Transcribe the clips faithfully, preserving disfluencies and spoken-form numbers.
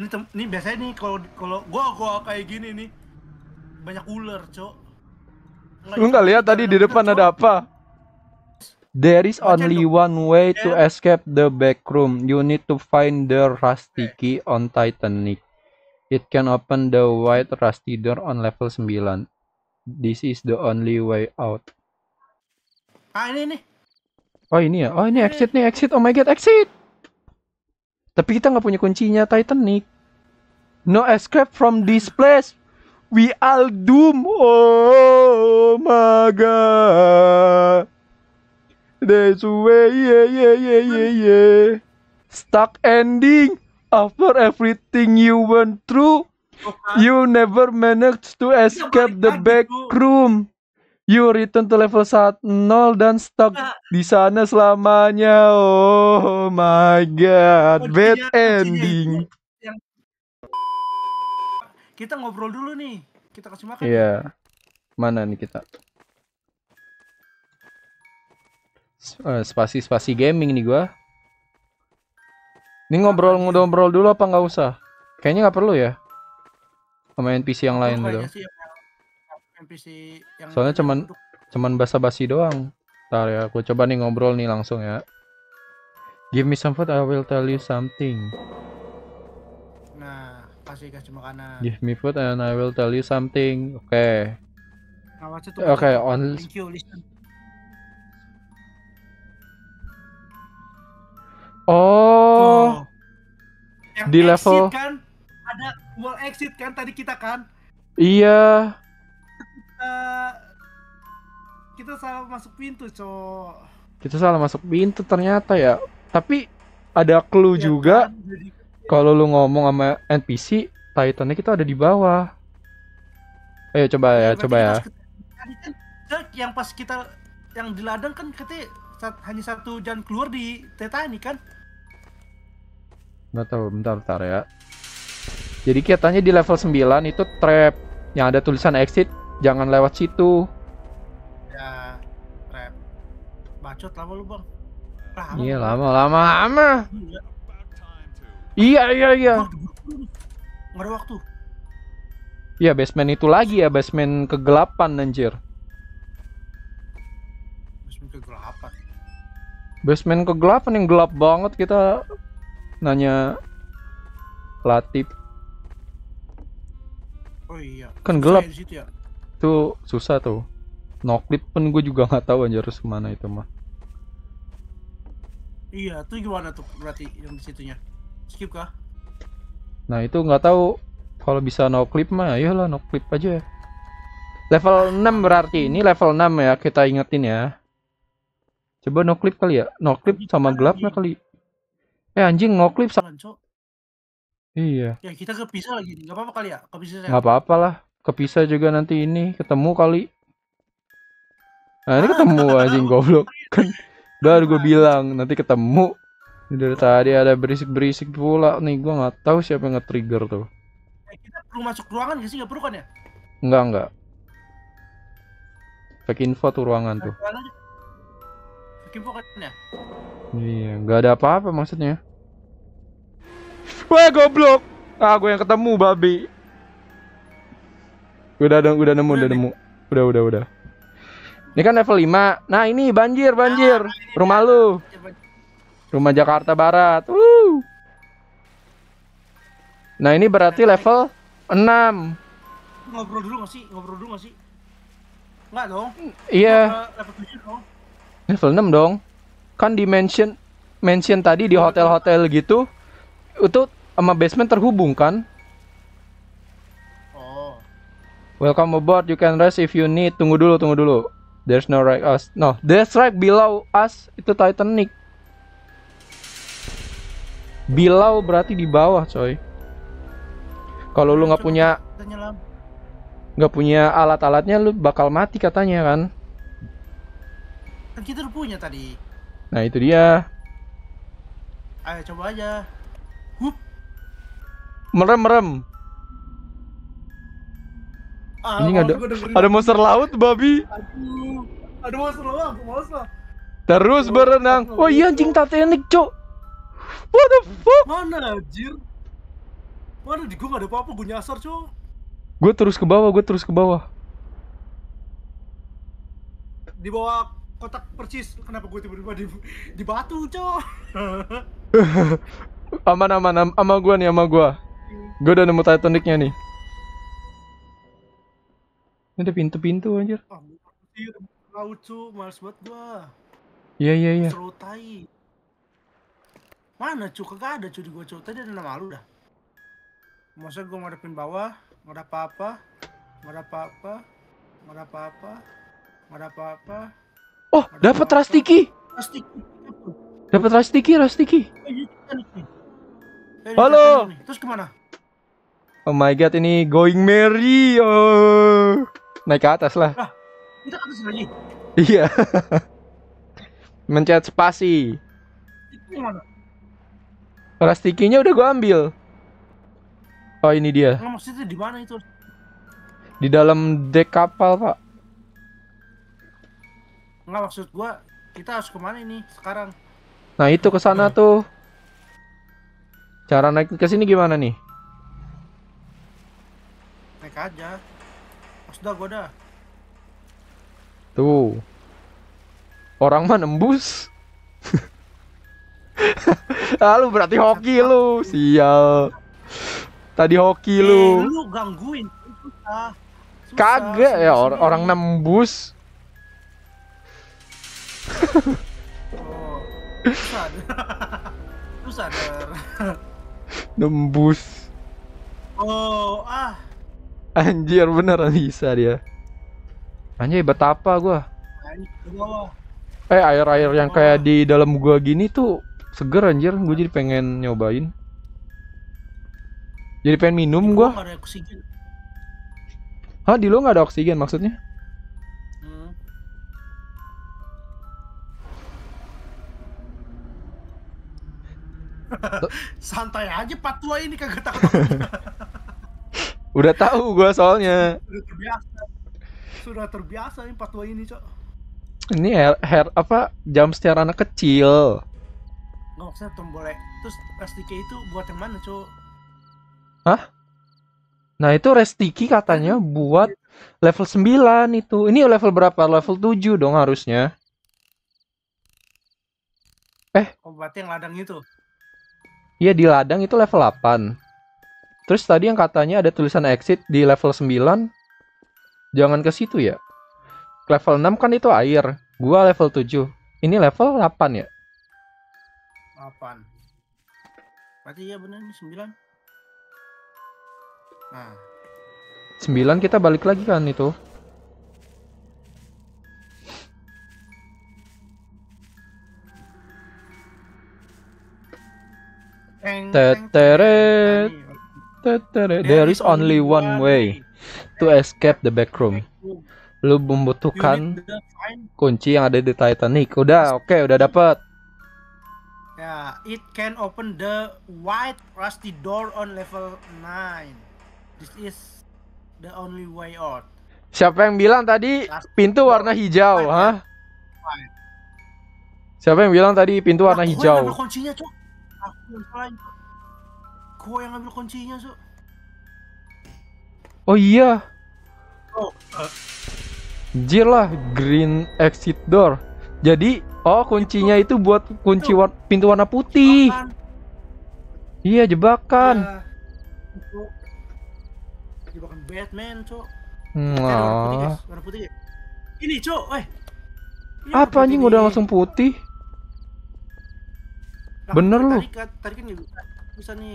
Ini, ini biasanya nih kalau kalau gua gua kayak gini nih banyak ular, Cok. Lu nggak lihat tadi di depan ada apa? There is only one way to escape the back room. You need to find the rusty key on Titanic. It can open the white rusty door on level sembilan. This is the only way out. Ah, ini nih. Oh ini ya? Oh ini exit nih, exit. Oh my god, exit! Tapi kita nggak punya kuncinya Titanic. No escape from this place. We all doom. Oh my god. That's way, yeah, yeah, yeah, yeah, yeah. Stuck ending. After everything you went through, you never managed to escape the back room. You return to level nol dan stuck di sana selamanya. Oh my god, bad ending. Kita ngobrol dulu nih. Kita kasih makan. Iya. Mana nih kita? Spasi-spasi gaming nih gua. Ini ngobrol-ngobrol dulu apa nggak usah? Kayaknya nggak perlu ya. Sama N P C yang lain gitu. N P C yang soalnya cuman duduk. cuman basa-basi doang. Ntar ya, aku coba nih ngobrol nih langsung ya. Give me some food, I will tell you something. Nah, kasih kasih makanan. Give me food and I will tell you something. Oke. Okay. Oke, okay, on. Thank you, listen. Oh. Yang di level kan ada wall exit kan tadi kita kan? Iya. Uh, kita salah masuk pintu, Cok. Kita salah masuk pintu ternyata ya. Tapi ada clue ya, juga. Kan? Kalau lu ngomong sama N P C, Titannya kita ada di bawah. Ayo coba ya, ya coba ya. Tadi kan yang pas kita yang di ladang kan katanya hanya satu jalan keluar di Titanic kan? Nggak tahu, bentar bentar ya. Jadi katanya di level sembilan itu trap yang ada tulisan exit, jangan lewat situ. Ya, trap. Bacot lama lu, Bang. Lama, iya, lama, lama, lama. Iya, iya, iya. Nggak ada waktu. Iya, basement itu lagi ya, basement kegelapan anjir. Basement kegelapan. Basement kegelapan yang gelap banget, kita nanya Latif. Oh iya. Kan gelap. Ya? Tuh susah tuh. Noclip pun gue juga nggak tahu anjir harus kemana itu mah. Iya, tuh gimana tuh berarti yang di situnya? Skip kah? Nah itu nggak tahu. Kalau bisa noclip mah ayolah noclip aja. Level enam berarti ini level enam ya, kita ingetin ya. Coba noclip kali ya. Noclip sama gelapnya kali. Eh anjing noclip sama. Iya. Ya kita kepisah lagi, nggak apa-apa kali ya? Kepisah. Nggak apa-apa lah, kepisah juga nanti ini ketemu kali. Nah ini ketemu anjing goblok kan. Baru gue bilang nanti ketemu. Dari tadi ada berisik-berisik pula nih, gue nggak tahu siapa yang nge-trigger tuh. Eh, kita perlu masuk ruangan nggak sih? Nggak perlu kan ya? Enggak enggak. Fake info tuh ruangan tuh. Fake info kan ya? Iya, nggak ada apa-apa maksudnya. Wah goblok. Ah gue yang ketemu babi. Udah udah udah nemu udah nemu. Udah udah udah. Ini kan level lima. Nah ini banjir banjir. Rumah lu. Rumah Jakarta Barat. Uh. Nah ini berarti level enam. Ngobrol dulu nggak sih? Ngobrol dulu nggak sih? Nggak dong. Iya. Level tujuh dong. Level enam dong. Kan di mention mention tadi di hotel-hotel gitu. Itu sama basement terhubung kan? Oh. Welcome aboard. You can rest if you need. Tunggu dulu, tunggu dulu. There's no right us. No, there's right below us. Itu Titanic. Below berarti di bawah, coy. Kalau lu nggak punya nggak punya alat-alatnya, lu bakal mati katanya kan? Kan kita udah punya tadi. Nah itu dia. Ayo coba aja. Hup. Merem merem. Ah, ini ada ada monster laut babi. Aduh, ada monster laut, males lah. Terus berenang. Oh iya anjing Titanic cok. What the fuck? Mana anjir? Waduh, di gua gak ada apa-apa, gua nyasar, Cok. Gue terus ke bawah, gue terus ke bawah. Di bawah kotak percis. Kenapa gue tiba-tiba di, di batu, Cok? Aman aman am- sama gue nih, sama gue. Gue udah nemu Titanicnya nih. Ini ada pintu-pintu anjir. Ah, iya, laut, Cok. Males banget gua. Iya iya iya. Seru tai. Mana, Cok? Kagak ada, Cok, di gua, Cok. Tadi ada nama lu dah. Masa gua ngadepin bawah, nggak ada apa-apa. Nggak ada apa-apa. Nggak ada apa-apa. Nggak ada apa-apa. Oh, dapat Rastiki. Pasti. Dapat Rastiki, Rastiki. Eh, Halo. nih. Terus kemana? Oh my god, ini going merry. Oh. Naik ke atas lah. Ah, kita ke atas lagi. Iya. Mencet spasi. Itu gimana? Rastikinya udah gua ambil. Oh, ini dia. Nggak, maksudnya di mana itu? Di dalam dek kapal, Pak. Nggak, maksud gua kita harus kemana ini sekarang? Nah, itu ke sana tuh. Cara naik ke sini gimana nih? Naik aja. Pas dah gua dah. Tuh. Orang mah nembus. Ah, lu berarti hoki lu. Sial. Tadi hoki Eh, lu. lu gangguin. Susah. Susah, Kagak ya, sini, or- sini. orang nembus. Oh, susah. Lu sadar. Nembus. Oh, ah. Anjir, beneran bisa dia. Anjir, betapa gua. Nah, ini ke bawah. Eh, air-air yang kayak di dalam gua gini tuh seger anjir. Gue jadi pengen nyobain. Jadi pengen minum Gua gua. nggak ada oksigen. Hah, di lo nggak ada oksigen maksudnya? Hmm. Santai aja patua ini kagak takut. Udah tahu gua soalnya. Sudah terbiasa. Sudah terbiasa ini patua ini, Cok. Ini hair, hair apa jam secara anak kecil. Nggak, maksudnya tombolnya. Terus plastike itu buat yang mana, Cok? Hah? Nah, itu Restiki katanya buat level sembilan itu. Ini level berapa? Level tujuh dong harusnya. Oh, berarti yang ladang itu. Iya, di ladang itu level delapan. Terus tadi yang katanya ada tulisan exit di level sembilan. Jangan ke situ ya. Level enam kan itu air. Gua level tujuh. Ini level delapan ya. delapan. Berarti iya benar nih sembilan. Nah, sembilan kita balik lagi kan itu. teng, teng, teng. Teteret. Nah, nih. Tetere. There is only one way to escape the back room. Lu You membutuhkan need the find. kunci yang ada di Titanic. Udah, oke, udah dapet. Ya, it can open the white rusty door on level nine. This is the only way out. Siapa yang bilang tadi pintu warna hijau, hah? Siapa yang bilang tadi pintu warna Nah, Gue yang hijau? ngambil kuncinya, Cok. Aku yang salahin, Cok. Gue yang ngambil kuncinya, Cok. Oh iya, Oh, eh, anjir lah, green exit door. Jadi, oh kuncinya itu buat kunci war- pintu warna putih. makan. Iya, jebakan. Ya, itu jebakan Batman, Cok. Hmm, Eh, ada warna putih, ah. guys. Warna putih. guys. Ini, Cok. Eh. Ini Apa warna anjing putih udah nih. langsung putih? Lah, bener tadi lu. kan- Tadi kan juga bisa nih.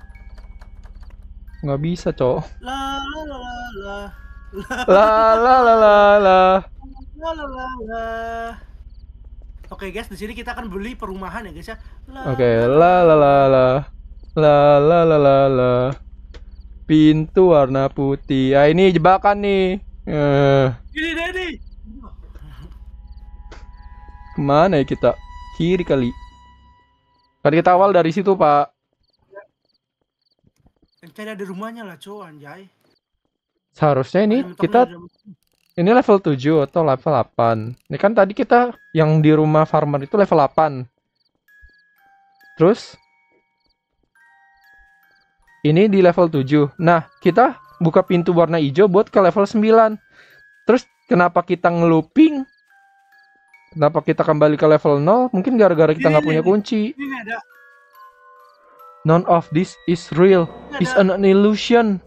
Nggak bisa, cowok. La la la la la. La la la la la. La la la la. Oke guys, di sini kita akan beli perumahan ya guys ya. La, Oke, la la la la. La la la la la. Pintu warna putih. Ah, ini jebakan nih. Eh, Ini Dedi. kemana ya kita? Kiri kali. Kan kita awal dari situ, Pak. Yang cari ada rumahnya lah, cowok anjay. Seharusnya ini Mentok-mentok kita udah- ini level tujuh atau level delapan. Ini kan tadi kita yang di rumah farmer itu level delapan. Terus Ini di level tujuh. Nah, kita buka pintu warna hijau buat ke level sembilan. Terus kenapa kita ngelooping? Kenapa kita kembali ke level nol? Mungkin gara-gara kita Ini, nggak ini, punya ini. kunci. Ini ada. None of this is real. Ini It's ada. an illusion.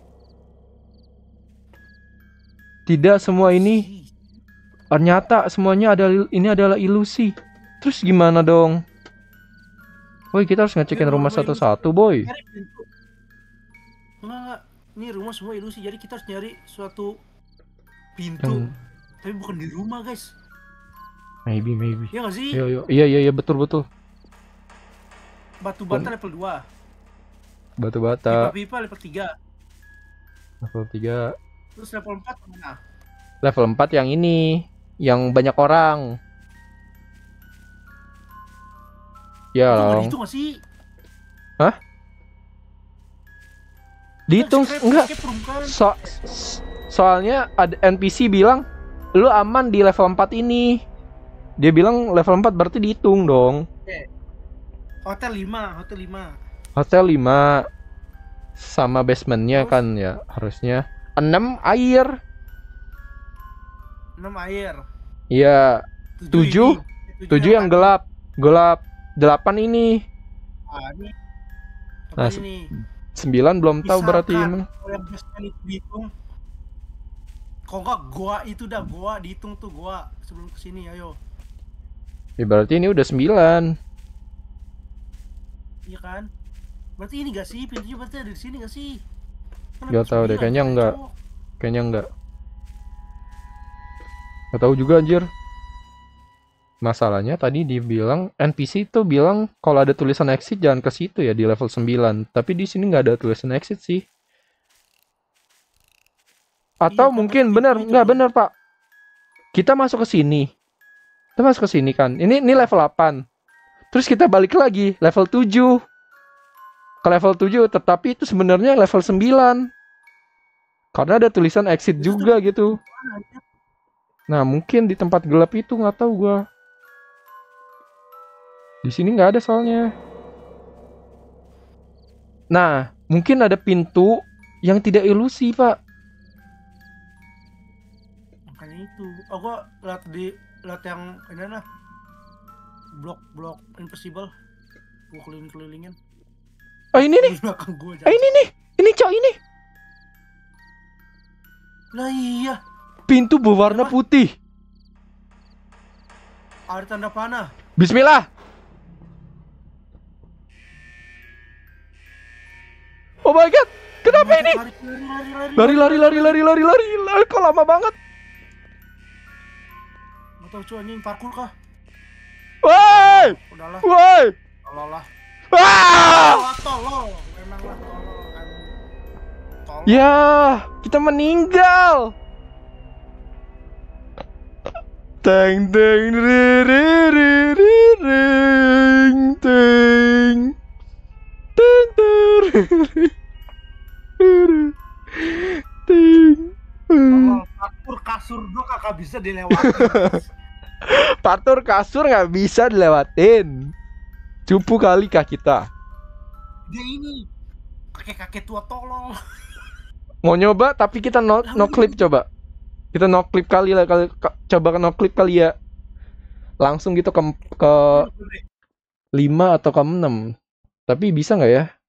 Tidak semua ini ternyata semuanya ada ini adalah ilusi. Terus gimana dong? Boy, kita harus ngecekin Ini rumah rumah ilusi. satu-satu, boy. Nyari pintu. Enggak, enggak. Ini rumah semua ilusi. Jadi kita harus nyari suatu pintu. Yang- Tapi bukan di rumah, guys. Maybe, maybe. Iya nggak sih? Yo, yo. Iya, iya, iya, betul, betul. Batu bata level dua. Batu bata, Pipa-pipa level tiga. level tiga. Terus level empat mana? Level empat yang ini, yang banyak orang. Ya, Itu nggak dong. dihitung nggak sih? Dihitung Escape- enggak? escape room kan? So, s- soalnya ada N P C bilang lu aman di level empat ini. Dia bilang level empat berarti dihitung dong. Hotel lima, hotel lima. Hotel lima sama basementnya Terus? kan ya harusnya. enam air. enam air. Iya, Tujuh? ini. Eh, tujuh yang gelap. Gelap. delapan ini. Ah, ini. Nah, Apa ini? sembilan belum tahu berarti Misalkan gimana. kalau yang basement itu dihitung. Kok enggak goa itu dah, goa dihitung tuh goa sebelum kesini, ayo. Ya, berarti ini udah sembilan. Iya kan? Berarti ini gak sih? Pintunya berarti ada di sini gak sih? Kan Gak level tahu deh, sembilan, kayaknya kan, enggak. cowok. Kayaknya enggak. Gak tahu juga anjir. Masalahnya tadi dibilang N P C itu bilang kalau ada tulisan exit jangan ke situ ya di level sembilan. Tapi di sini nggak ada tulisan exit sih. Atau Iya, kan, mungkin berarti benar, itu nggak dong. benar Pak. Kita masuk ke sini. Kita masuk ke sini kan. Ini ini level delapan. Terus kita balik lagi level tujuh. Ke level tujuh, tetapi itu sebenarnya level sembilan. Karena ada tulisan exit Itu juga tuh gitu. mana aja? Nah, mungkin di tempat gelap itu nggak tahu gua. Di sini nggak ada soalnya. Nah, mungkin ada pintu yang tidak ilusi, Pak. Makanya itu. Oh, gua lihat di lihat yang ini lah. Blok-blok impossible. Gua keliling-kelilingin. Oh, ini nih. Di belakang gua. Eh, ini nih. Ini, Cok, ini. Lah iya. Pintu berwarna Apa? putih. Ada tanda panah. Bismillah. Oh my god. Kenapa ini? Lari, lari, Lari, lari, lari, lari, lari, lari. Lari, kok lama banget. Gak tau cuy, anjing parkour kah? Woi. Udahlah, Woi. tolol lah. Ah! Tolol, tolol. Memang lah tolol. anjing. Tolol. Ya, kita meninggal. Teng teng ri ri ri ri ring teng teng teng teng. Tolol, parkour kasur gua kakak bisa dilewatin. Partur kasur nggak bisa dilewatin. Cupu kali kah kita? Dia ini kakek-kakek tua tolol. Mau nyoba tapi kita no, no clip coba. Kita no clip kali lah kali ka- coba no clip kali ya. Langsung gitu ke ke lima atau ke enam. Tapi bisa nggak ya?